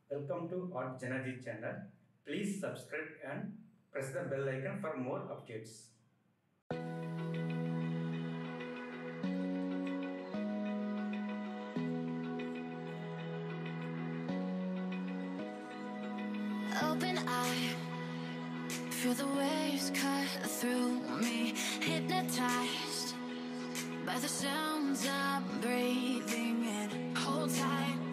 Welcome to Art Janaji channel. Please subscribe and press the bell icon for more updates. Open eye, feel the waves cut through me, hypnotized by the sounds I'm breathing in. Hold tight,